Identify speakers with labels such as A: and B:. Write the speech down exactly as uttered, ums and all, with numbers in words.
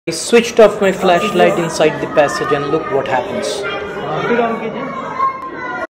A: I switched off my flashlight inside the passage and look what happens.
B: फिर on कीजिए.